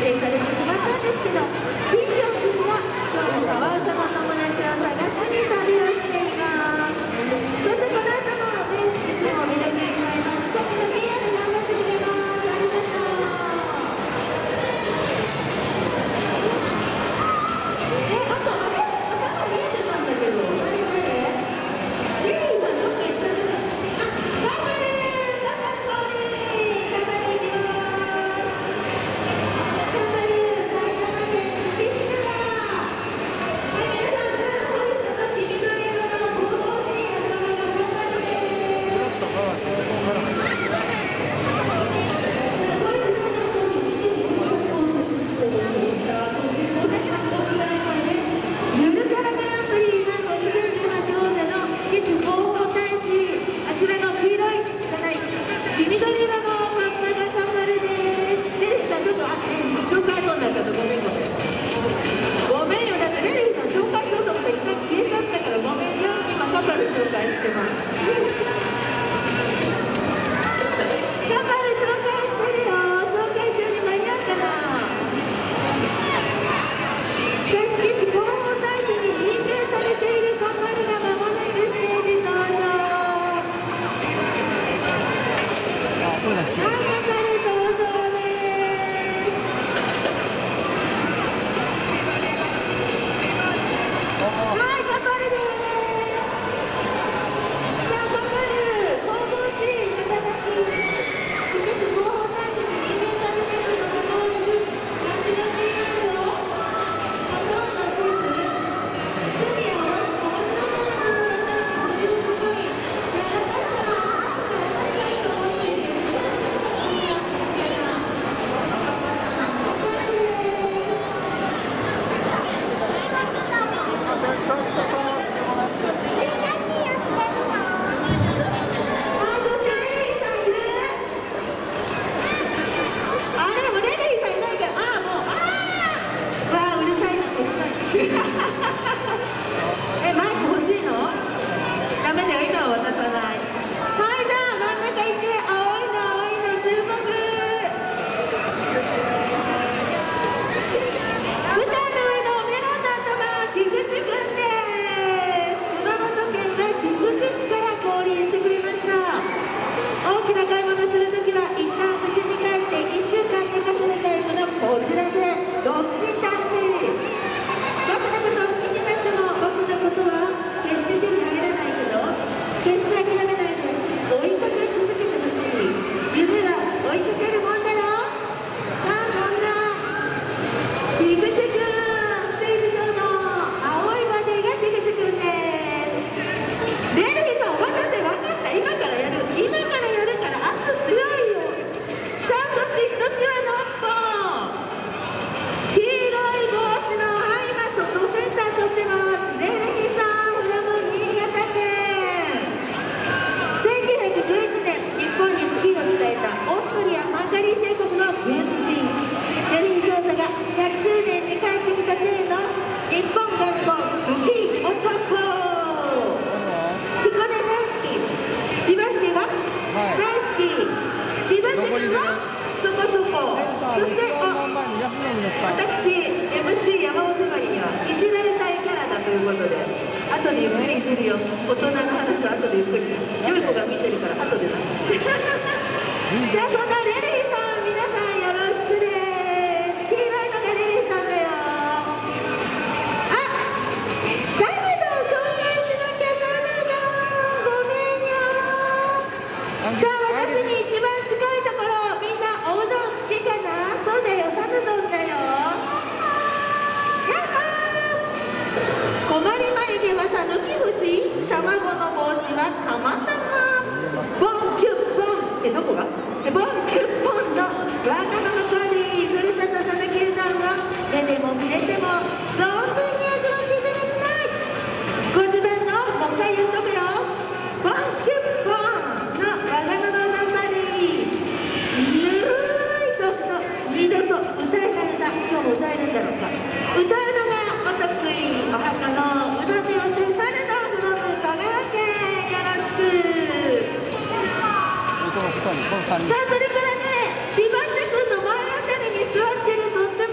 定されてしまったんですけど、金城君は今日もカワウソの友達を探しに旅をしています。そしてこの後もいつもミルク以外の素敵な PR 頑張ってくれます。ありがとう。あとあれ頭見えてたんだけど、何リリーさんどっか行ったの？頑張れ頑張れ頑張れ頑張れいきます。頑張れ埼玉県三島だ。皆さん、こういう人が君の色の神々しい頭が頑張って。ゆるキャラグランプリなんと2018王者の敷地広報大使、あちらの黄色いじゃない黄緑色のマスターがカンバルです。レリーさんちょっと紹介そうになっちゃった。ごめんごめんごめんよ。だってレリーさん紹介しようと思って一回消えちゃったからごめんよ。今カンバル紹介してます。カンバル紹介してるよ。紹介中に間に合うかな。敷地広報大使に認定されているカンバルが間もなくステージ登場。はい、カンバル登場です。はい、カンバルです。さあ、カンバル、神々しい肩書き、敷地広報大使に認定されているのがどういう感じがしていますよ。どんなクイズ？趣味や面白いものを教えることにやらかしたら体がいいと思っている。マイク欲しいの？ダメだよ、今は渡さない。はい、じゃあ真ん中行って、青いの注目。舞台の上のメロンの頭、菊池くんです。熊本県が菊池市から降臨してくれました。大きな買い物するときは一旦家に帰って1週間寝かせるタイプのこちらで独身男子。僕のことを好きになっても僕のことは決して手に入らないけど、決して諦めないで追いかけ続けてほしい。夢は追いかけるもんだよ。さあ、こんな菊池くん、ステージ上の青いバディが菊池くんです。レリーさん、お待たせ。分かった、今からやるから圧強いよ。さあ、そして一つはノッポン、黄色い帽子のハイマスとセンター取ってます。レリーさん、フラム新潟県。1911年、日本にスキーを伝えたオーストリア・ハンガリー帝国の軍人。レリー少女が100周年に帰ってきた体の日本学校スキー男。彦根大好き。岩下が大好き。リバティはそこそこ。そして、私、MC 山本まりにはいじられたいキャラだということで、後でゆっくりいじるよ。大人の話は後でゆっくり。良い子が見てるから後でな。じゃあ、そんなレリーさん、皆さんよろしくです。黄色いのがレリーさんだよ。あ、サムドを紹介しなきゃサムド。ごめんよ。さあ、私に一番近いところ、みんなおうどん好きかな？そうだよ、サムドンだよ。やっほー。困り眉毛はさぬき縁、卵の帽子はたまたま。ボンキュッボンってどこが？ボンキュッボンの若者コーディー、ふるさとさぬきうどんを目でも見れても存分に味わっていただきたい。ご自分のもう一回言っとくよ。ボンキュッボンの若者うどんパディ、ぬるいと二度と歌えられた。今日も歌えるんだろうか。歌うのがお得意、お墓のうどんで寄せサルドフロム香川県。よろしく。さあ、それからね、ビバッテ君の前あたりに座ってるとって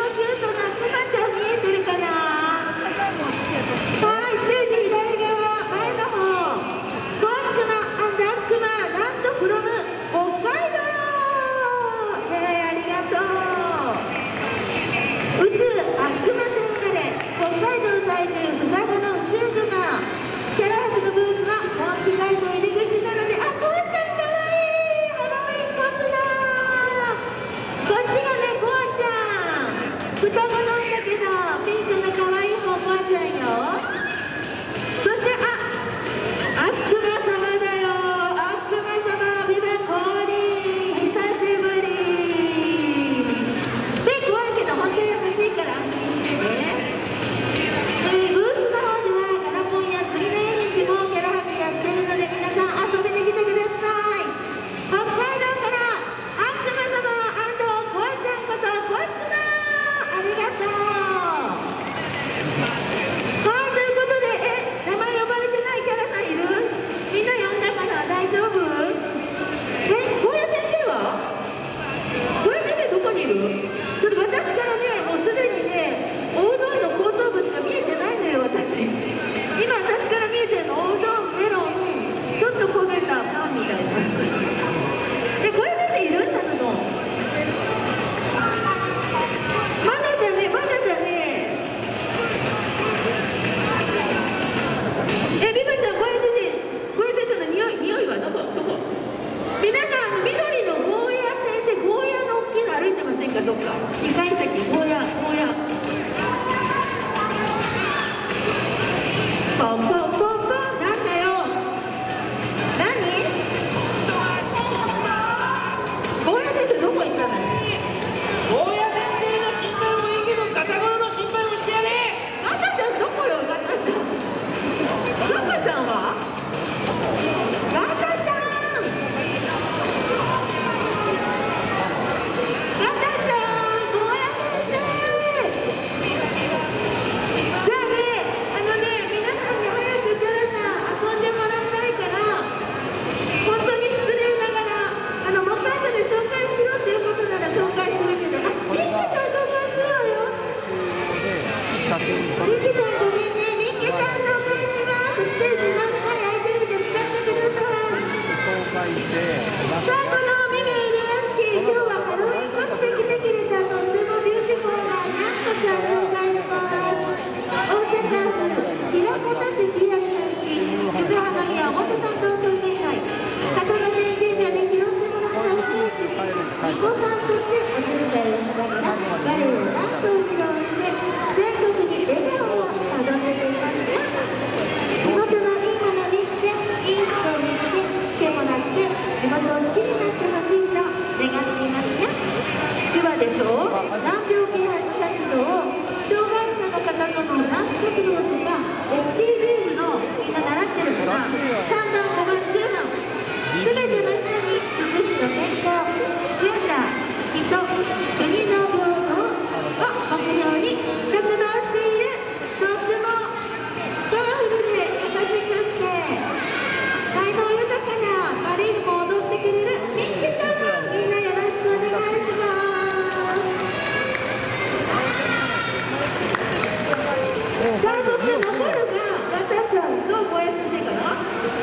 かどっか。2階席、ゴーヤ。ポンポンポンポン、なんだよ。何？ゴーヤ先生どこ行ったの？ ゴーヤ先生の心配もいいけど、ガタゴロの心配もしてやれ。 ガタちゃんどこよ、ガタちゃん。ガタちゃんは？ガタちゃん。ガタちゃん、ゴーヤ先生。じゃあね、皆さんに早くジョラさん遊んでもらいたいから、本当に失礼ながら、もう一回で紹介しろっていうことなら紹介するけど、ミッケちゃん紹介するわよ。ミッケちゃんごめんね、ミッケちゃん紹介します。ステージ真ん中に空いてるんで使ってください。さあ、このミミイル屋敷、今日はハロウィンコスで来てくれたとってもビューティフォーなニャンコちゃん紹介します。大阪府枚方市ピアニス横浜宮表参道商店街鳩の天神社で拾ってもらったお菓子に巫女さんとしてお手伝いをしながらバレエやダンスを披露して全国に笑顔を届けていますね。地元のいいもの見つけ、いい人を見つけ、来てもらって地元を好きになってほしいと願っていますね。手話でしょ、難病啓発活動を障害者の方とのダンス活動とか SDGs のみんな習ってるから、3番、5番、10番すべての人に福祉と健康、ジェンダー、人、国の平等を目標に活動している、とってもパワフルで優しくって才能豊かなバレエにも踊ってくれるミッケちゃん、みんなよろしくお願いします。さあ、そして残るがガタちゃんとゴーヤ先生かな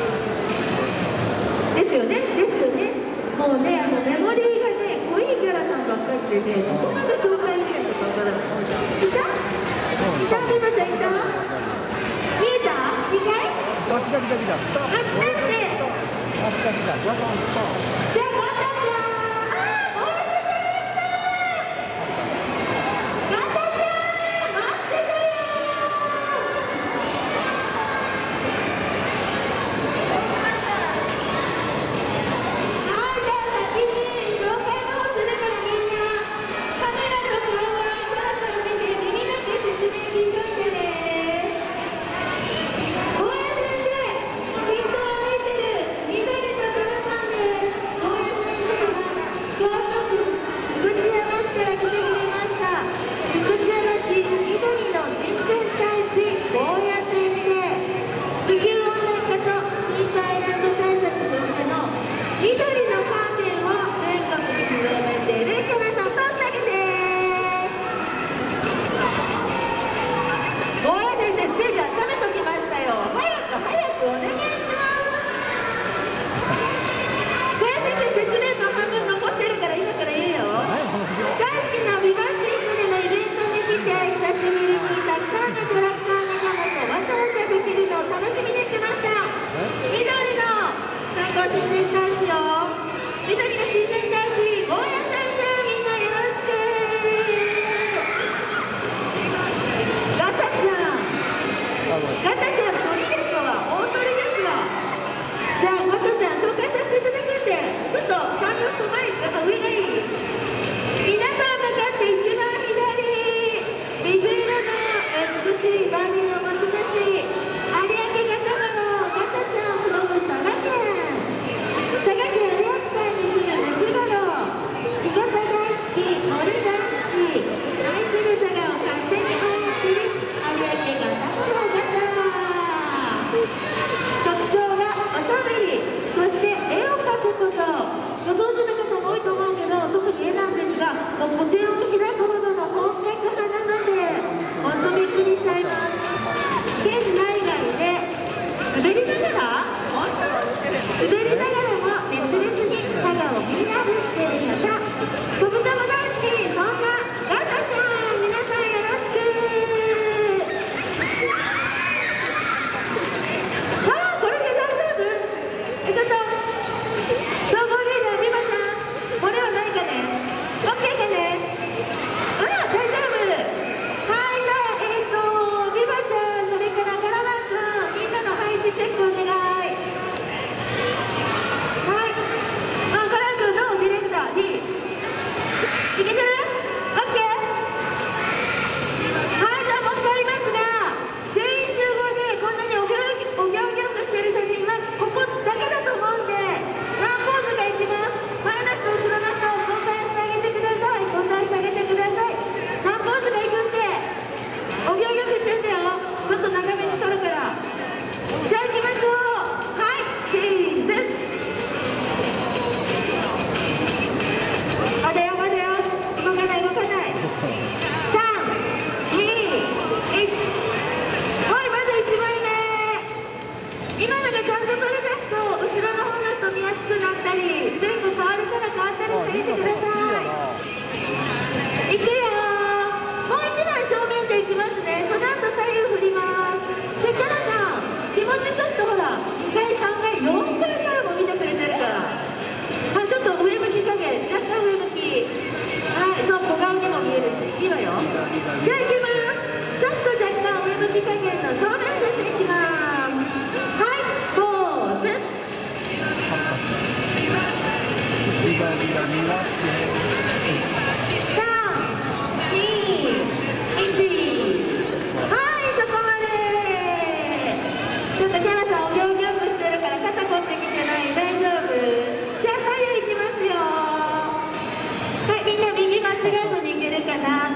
ですよね。もうね、メモリーがね、濃いキャラさんばっかりでね、どこまで紹介できるのかわからない。いた？ペマちゃんいた？見えた？2階？あ、来たって。じゃあガタちゃん、ゴーヤ先生、ガタちゃん待ってたよ。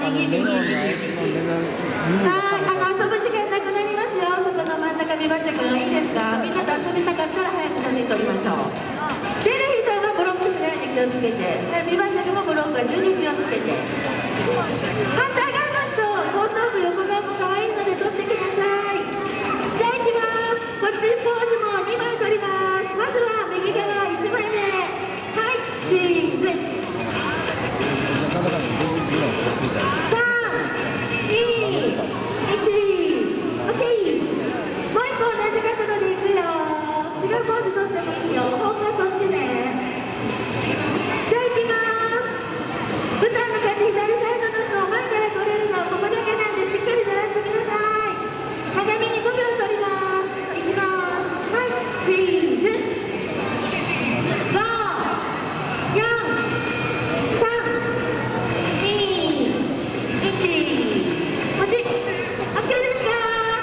右右右。はい、遊ぶ時間なくなりますよ。そこの真ん中見張ってくるのいいですか。みんなと遊びたかったら早く写真撮りましょう。出る人はブロックしないように気をつけて、見張ってもブロックは順に気をつけて。反対側の人、後頭部横側も可愛いので撮ってください。じゃあ行きます。こっちポーズも2枚撮ります。まずは右側1枚目。はい、チーズ。ポーズ取ってもいいよ。方向そっちね。じゃあ行きます。舞台向かって左サイドの人、前から取れるのここだけなんでしっかり狙ってください。鏡に5秒取ります。行きます。はい、チーズ。5、4、3、2、1。ポチッ。OK ですか。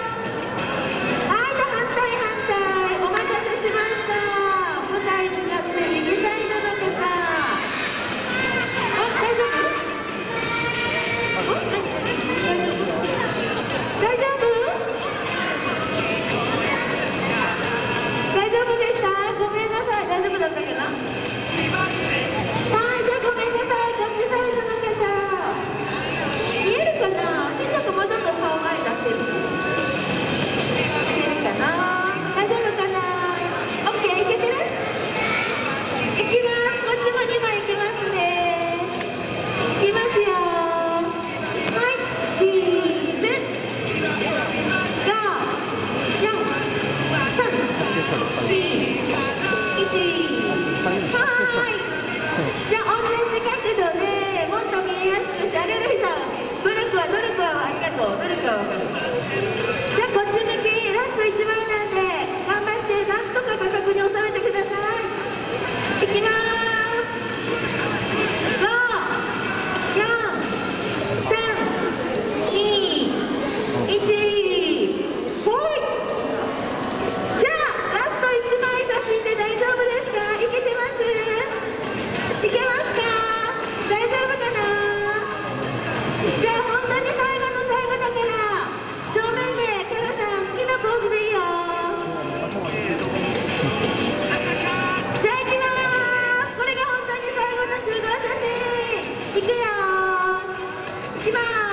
じゃあこっち向きラスト1枚なんで頑張ってなんとか画角に収めてください。いきまーす。5、4、3、2、1。ほい。じゃあラスト1枚写真で大丈夫ですか。いけてます？いけますか？大丈夫かな。じゃあ本当に最後の最後だから正面でキャラさん好きなポーズでいいよ。じゃあ行きまーす。これが本当に最後の集合写真。いくよー。いきまーす。